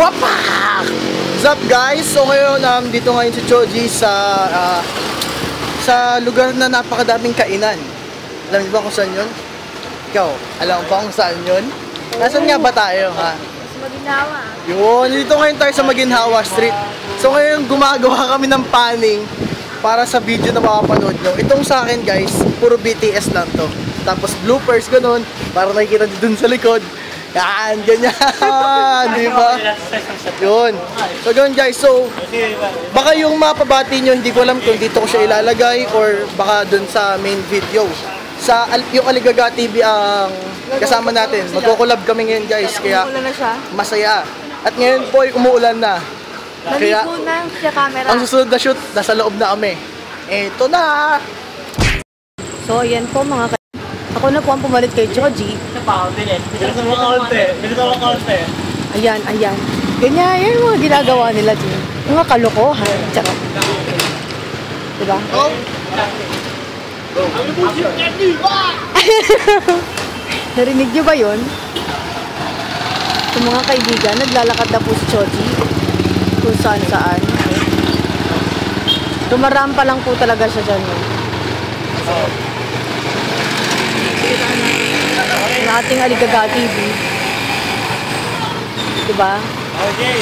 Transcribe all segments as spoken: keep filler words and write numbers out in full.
Wapa! What's up guys? So ngayon, um, dito ngayon si Choji sa uh, sa lugar na napakadaming kainan. Alam niyo ba kung saan yun? Ikaw, alam mo ba kung saan yun? Nasaan nga ba tayo, ha? Sa Maginhawa. Yun, dito ngayon tayo sa Maginhawa Street. So ngayon, gumagawa kami ng panning para sa video na makapanood nyo. Itong sa akin guys, puro B T S lang to. Tapos bloopers, ganun, para nakikita nyo dun sa likod. Yan, ganyan, di ba? Yun. So ganun guys, so baka yung mapabati nyo, hindi ko alam kung dito ko siya ilalagay or baka dun sa main video. Sa yung AligagaTV ang kasama natin. Magko-collab kami ngayon guys, kaya masaya. At ngayon po ay umuulan na. Kaya na sa camera. Ang susunod na shoot, nasa loob na kami. Eto na! So ayan po mga ka... Ako na po ang pumalit kay Choji. Bilisan mo kaunti. Bilisan mo kaunti. Ayan, ayan. Ganyan, yan yung mga ginagawa nila dyan. Mga kalokohan. Tsaka. Diba? Oh! Narinig nyo ba yun? Sa mga kaibigan, naglalakad na po si Choji. Kung saan saan. Dumarampa lang po talaga siya dyan. Oh. Ng ating AligagaTV. Diba? Okay.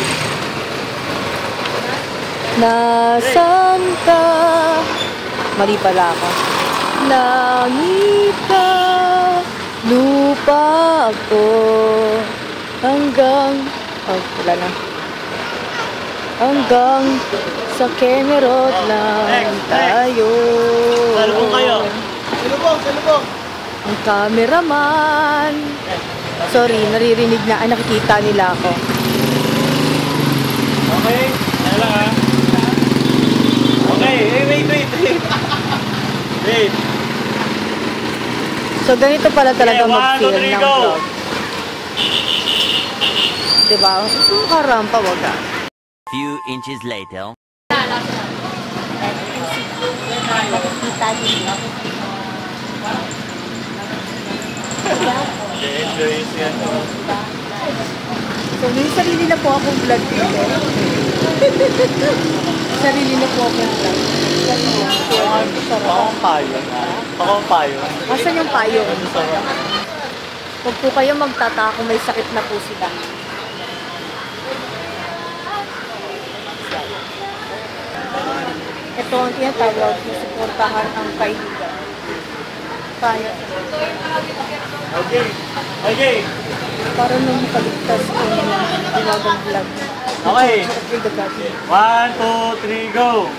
Nasaan ka? Mali pala ako. Langit ka, lupa ako, hanggang, oh, wala na. Hanggang sa Kemerot lang tayo. Salubong kayo. Salubong, salubong. Ang cameraman. Sorry, naririnig na. Ah, nakikita nila ako. Okay. Ano lang ha. Okay. Hey, wait, wait, wait. Wait. So, ganito pala talaga okay, mag-film one, two, ng vlog. Diba? Karampa, wag ka. Few inches later. Nakikita nila. So, may sarili na po akong vlog dito. Sarili na po akong vlog. Ako ang payo. Ako ang payo. Asan yung payo? Huwag po kayo magtata kung may sakit na po sila. Ito ang tinatawag na suportahan ang kaibigan. Payo. Okay. Okay. Para nung makaligtas ko yung ginagang vlog. Okay. One, two, three, go!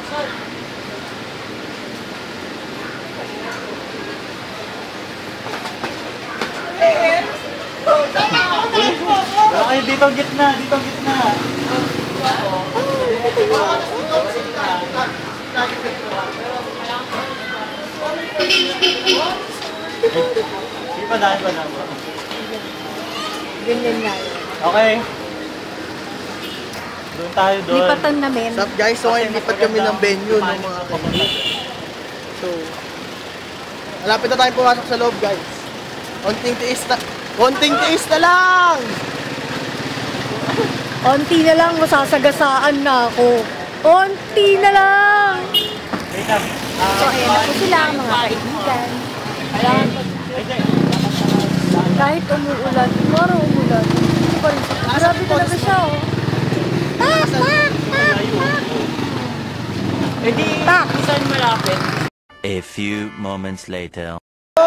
Wala kayo dito gitna, dito gitna. Sige pa dahil pa na. Ganyan nga yun. Okay. Doon tayo doon. Lipatan namin. What's up guys? So ngayon lipat kami ng venue ng mga kaibigan. So, malapit na tayong pumasok sa loob guys. Konting tiis na. Konting tiis na lang! Konti na lang, masasagasaan na ako. Konti na lang! So, ayan na po sila ang mga kaibigan. Ayan. Kahit umuulan, tomorrow umulan. Hindi pa rin siya. Grabe talaga siya, oh. Tak! Tak! Tak! Tak! Eh di, saan malapit? A few moments later.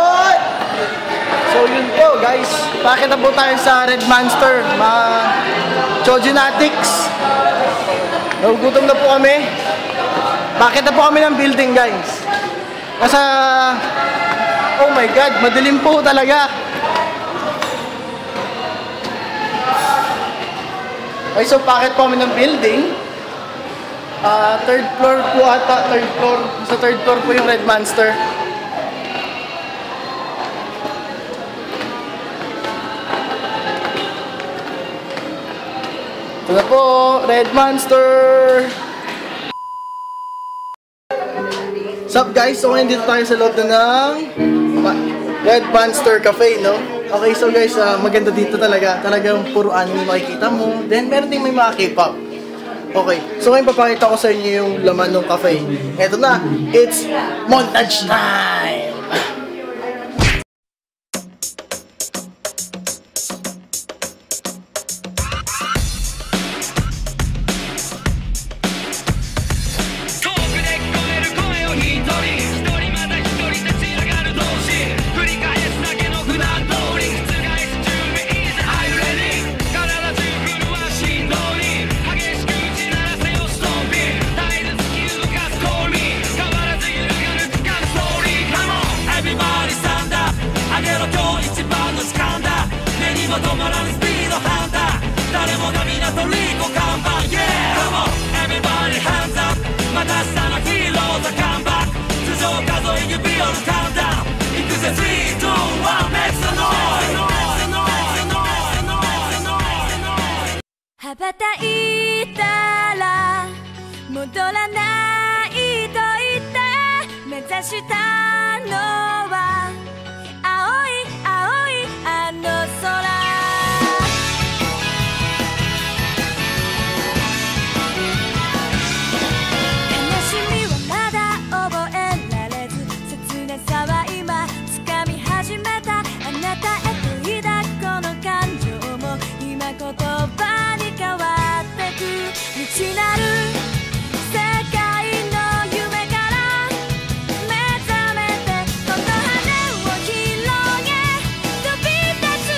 So yun po guys, bakit na po tayo sa Red Monster, mga Choji Natics. Nagugutom na po kami. Bakit na po kami ng building guys? Nasa, oh my god, madilim po talaga. Okay, so bakit po kami ng building? Uh, third floor po ata, third floor. Sa third floor po yung Red Monster. Ito na po, Red Monster! What's up guys? So ngayon dito tayo sa loob na ng Red Monster Cafe, no? Okay, so guys, uh, maganda dito talaga. Talagang puro anime makikita mo. Then, meron din may mga K-pop. Okay, so ngayon papakita ko sa inyo yung laman ng cafe. Eto na, it's montage time! 羽ばたいたら戻らないと言って目指したのは青い青いあの空悲しみはまだ覚えられず切なさは今掴み始めたあなたへと抱くこの感情も今言葉に変わってく未知なる世界の夢から目覚めてこの羽を広げ飛び立つ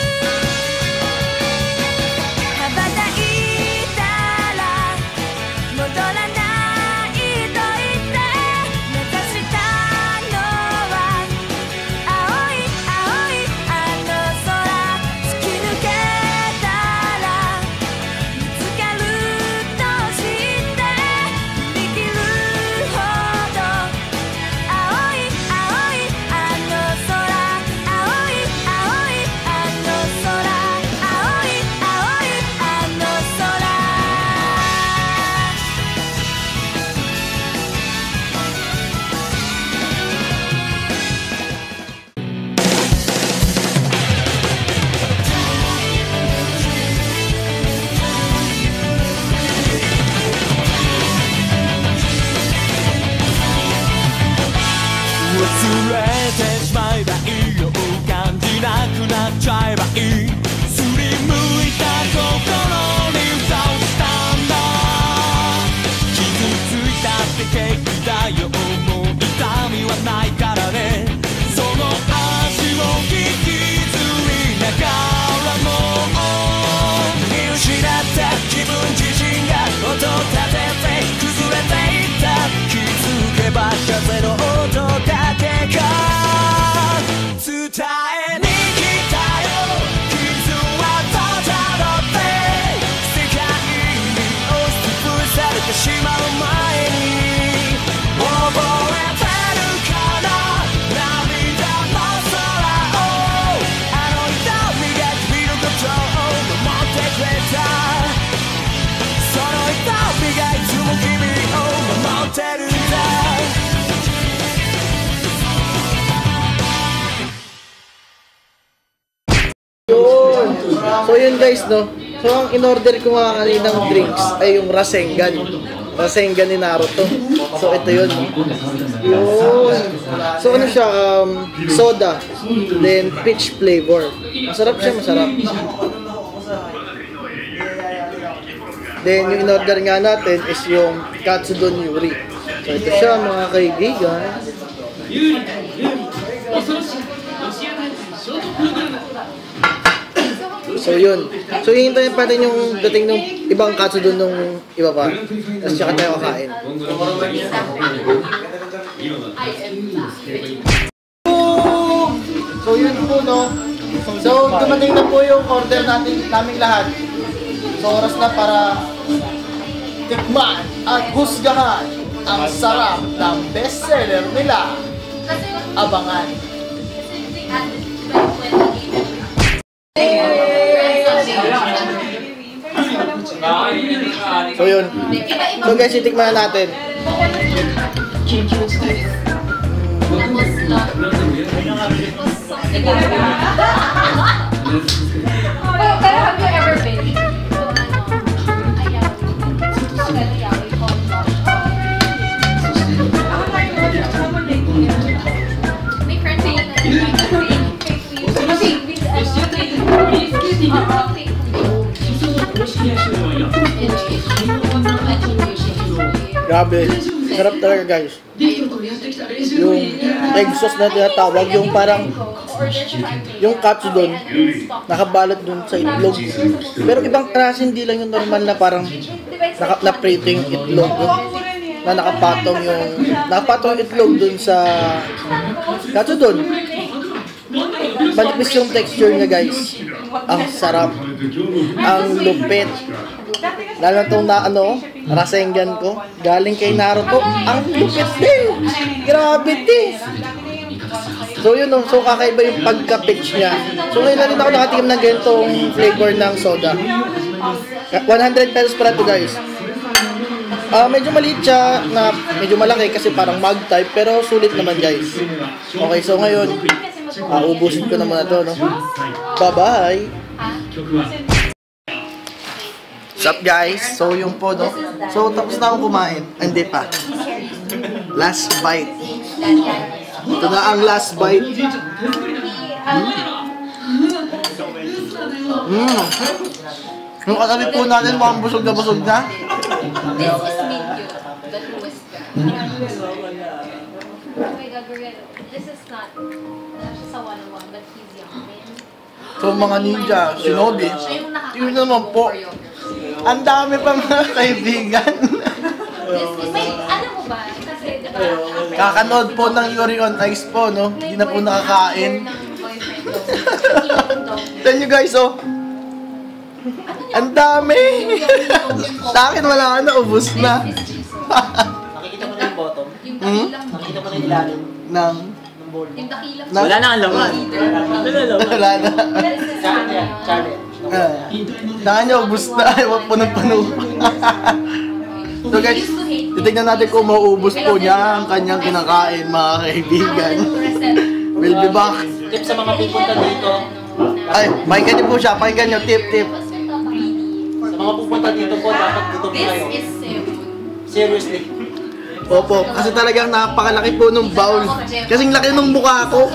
羽ばたいたら戻らないと言って目指したのは青い青いあの空突き抜けたら見つかると知って振り切るほど青い青いあの空青い青いあの空青い青いあの空忘れてしまえばいいよ感じなくなっちゃえばいいすりむいた心に蓋をしたんだ傷ついたって平気だよもう痛みはないからねその足を引きずりながらも見失った自分自身が音立てて崩れていった気づけば風の音だけが伝えに来たよ傷はただって世界に押しつぶされてしまう前に覚えてるかな涙の空をあの痛みが君のことを守ってくれたその痛みがいつも君を守ってるんだ Yun. So yun guys, no? So ang in-order ko nga kaninang drinks ay yung Rasengan. Rasengan ni Naruto. So ito yun. Yun. So ano siya, um, soda. Then peach flavor. Masarap siya, masarap. Then yung in-order nga natin is yung Katsudon Yuri. So ito siya mga kaibigan. So yun. So hihintayin pa rin yung dating ng ibang katsudon nung iba pa. Tapos tsaka tayo kakain. So yun po no. So dumating na po yung order natin naming lahat. So oras na para tikman at husgahan ang sarap ng bestseller nila. Abangan. So yun. So guys, itikman na natin. Pero have you ever been? Grabe, sarap talaga guys. Yung egg sauce na tinatawag, yung parang yung katsu doon, nakabalot doon sa itlog. Pero ibang klase, hindi lang yung normal na parang naka, na-prito yung itlog na nakapatong yung nakapatong yung itlog doon sa katsu doon. Manipis yung texture niya guys. Ang sarap. Ang lupit. Lalo na itong na ano, Rasengan ko. Galing kay Naruto. Ang lupit din. Grabe din. So yun no, so kakaiba yung pagka-pitch niya. So ngayon lang din ako nakatikim ng ganitong flavor ng soda. one hundred pesos para ito guys. Uh, medyo maliit siya, na medyo malaki kasi parang mug type, pero sulit naman guys. Okay, so ngayon, uh, ubusin ko naman na ito, no? Bye-bye! What's up guys? So yung po, no? So tapos na akong kumain. Hindi pa. Last bite. Ito na ang last bite. Hmm. Mm. Yung katabi po natin, mukhang busog na busog na. This is medium, the newest one. Oh my God, Gorilla. This is not, not just a one-on-one, but he's young. So mga ninja, shinobi, yun naman po. Ang dami pa mga kaibigan. This is, may, alam mo ba, kasi diba, Kakanood po ng Yuri on Ice po, no? Hindi na po nakakain. Tell nyo guys, oh. Ang dami! Sa akin wala na, ubus na. Nakikita mo na yung bottom? Hmm? Nakikita mo na yung ilalim Nang? ng bowl? Nang? Wala na ang laman. Wala na laman. Wala na. Charlie yan. Charlie. Ah. Saan nyo, ubus na. Ewan po ng pano. So guys, titignan natin kung mauubos po niya ang kanyang kinakain, mga kaibigan. We'll be back. Tip sa mga pupunta dito. Ay, pakinggan niyo po siya. Pakinggan niyo. Tip, tip. Sa mga pupunta dito po, dapat gutom kayo. Seriously. Opo, kasi talagang napakalaki po nung bowl. Kasing laki nung mukha ko.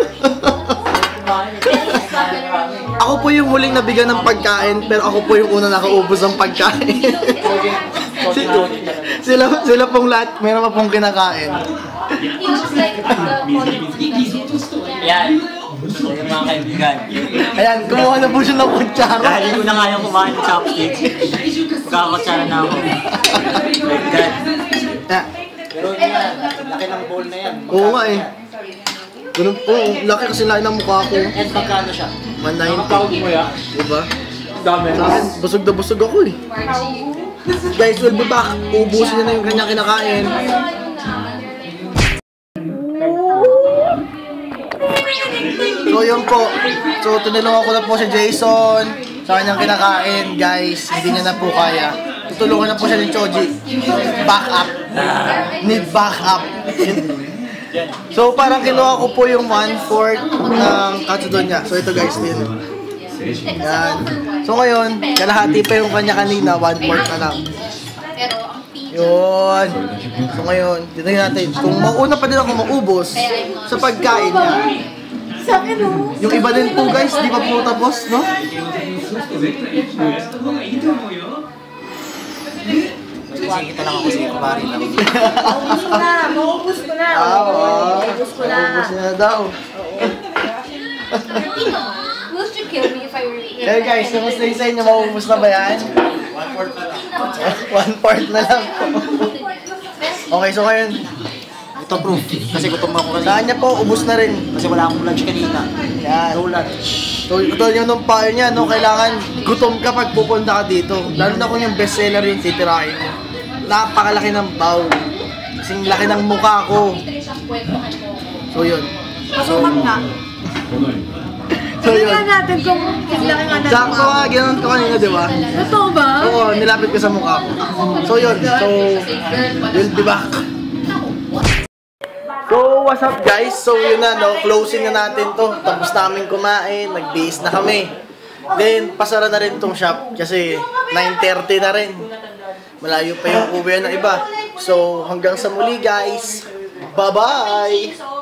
Ako po yung huling nabigyan ng pagkain, pero ako po yung una nakaubos ng pagkain. sila, sila pong lahat, meron pa pong kinakain. Yan. So yung mga kaibigan. Ayan, kumuha na po siya ng kutsara. Dahil ko na kayang kumain ng chopsticks. Magkakakutsara na ako. My God. Yeah. Pero yun yan, laki ng bowl na yan. Oo nga eh. Ganun po, laki kasi laki ng mukha ko. And magkano siya? one ninety. Nakapawag mo yan? Diba? Dami. Sa akin, busog na busog ako eh. Guys, we'll be back. Ubusin niya na yung kanyang kinakain. So yun po. So tinulungan ko na po si Jason sa kanyang kinakain, guys. Hindi niya na po kaya. Tutulungan na po siya ni Choji. Back up. Need back up. So parang kinuha ko po yung one-fourth ng katsudon niya. So ito guys, din. Yan. So ngayon, kalahati pa yung kanya kanina, one-fourth na lang. Yun. So ngayon, titignan natin kung mauna pa din ako maubos sa pagkain niya. Yung iba din po guys, di pa po tapos, no? Kita lang ako sa kumari lang. maubos ko na, maubos ko na. Ah, wow. Maubos ko na. Maubos na daw. Will you kill me if I were eating? Hey guys, kamusta yung sa inyo? Maubos na ba yan? One-fourth na lang. One-fourth na lang po. Okay, so ngayon, Ito proof. Kasi gutom ako kanina. saan niya po, ubos na rin. Kasi wala akong lunch kanina. Yan. No lunch. So, ito yung nung payo niya, no? Kailangan gutom ka pag pupunta ka dito. Lalo na kung yung bestseller yung titirahin mo. Napakalaki ng bowl. Kasing laki ng mukha ko. So, yun. Pasukan nga. So, yun. Tingnan natin kung laki nga natin. Sakto nga, gano'n ko kanina, di ba? Totoo ba? Oo, nilapit ko sa mukha ko. So, yun. So, we'll be back. So, what's up guys? So yun na, no, closing na natin to. Tapos namin kumain, nag-base na kami. Then, pasara na rin tong shop kasi nine thirty na rin. Malayo pa yung uwi ng iba. So, hanggang sa muli guys. Bye-bye!